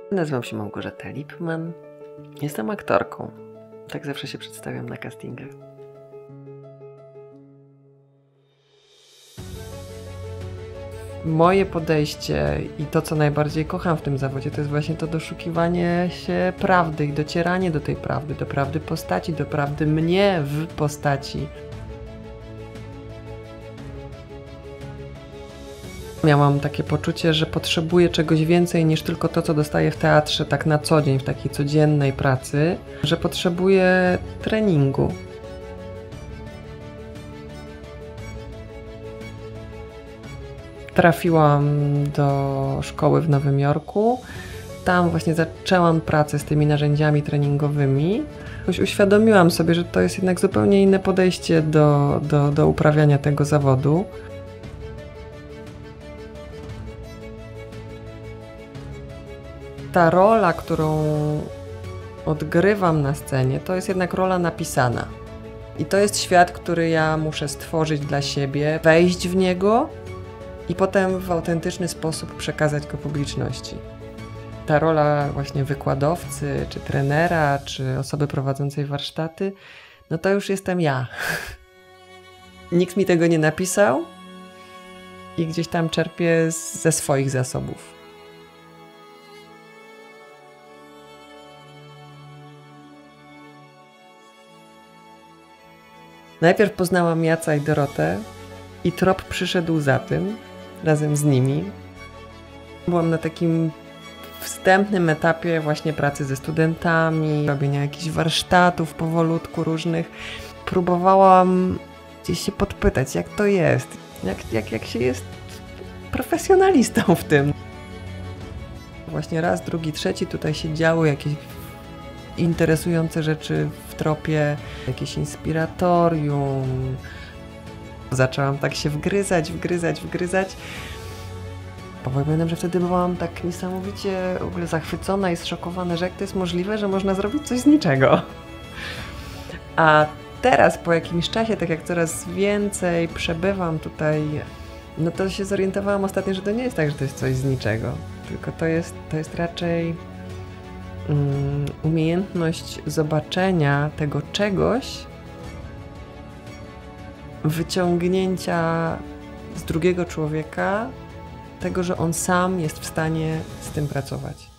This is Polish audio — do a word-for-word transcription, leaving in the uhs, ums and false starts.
Nazywam się Małgorzata Lipman. Jestem aktorką. Tak zawsze się przedstawiam na castingach. Moje podejście i to, co najbardziej kocham w tym zawodzie, to jest właśnie to doszukiwanie się prawdy i docieranie do tej prawdy, do prawdy postaci, do prawdy mnie w postaci. Miałam takie poczucie, że potrzebuję czegoś więcej niż tylko to, co dostaję w teatrze tak na co dzień, w takiej codziennej pracy, że potrzebuję treningu. Trafiłam do szkoły w Nowym Jorku. Tam właśnie zaczęłam pracę z tymi narzędziami treningowymi. Jakoś uświadomiłam sobie, że to jest jednak zupełnie inne podejście do, do, do uprawiania tego zawodu. Ta rola, którą odgrywam na scenie, to jest jednak rola napisana. I to jest świat, który ja muszę stworzyć dla siebie, wejść w niego i potem w autentyczny sposób przekazać go publiczności. Ta rola właśnie wykładowcy, czy trenera, czy osoby prowadzącej warsztaty, no to już jestem ja. Nikt mi tego nie napisał i gdzieś tam czerpię ze swoich zasobów. Najpierw poznałam Jaca i Dorotę i trop przyszedł za tym, razem z nimi. Byłam na takim wstępnym etapie właśnie pracy ze studentami, robienia jakichś warsztatów powolutku różnych. Próbowałam gdzieś się podpytać, jak to jest, jak, jak, jak się jest profesjonalistą w tym. Właśnie raz, drugi, trzeci tutaj się działy jakieś interesujące rzeczy w tropie, jakieś inspiratorium. Zaczęłam tak się wgryzać, wgryzać, wgryzać. Pamiętam, że wtedy byłam tak niesamowicie w ogóle zachwycona i zszokowana, że jak to jest możliwe, że można zrobić coś z niczego. A teraz po jakimś czasie, tak jak coraz więcej przebywam tutaj, no to się zorientowałam ostatnio, że to nie jest tak, że to jest coś z niczego, tylko to jest, to jest raczej um, umiejętność zobaczenia tego czegoś, wyciągnięcia z drugiego człowieka tego, że on sam jest w stanie z tym pracować.